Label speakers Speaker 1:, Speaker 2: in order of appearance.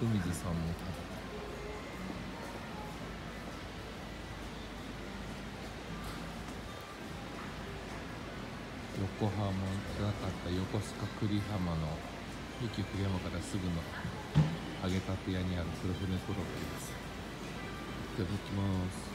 Speaker 1: 福水さんも食べた。横浜じゃなかった横須賀久里浜の駅久里浜からすぐの揚げたて屋にある黒船コロッケです。いただきます。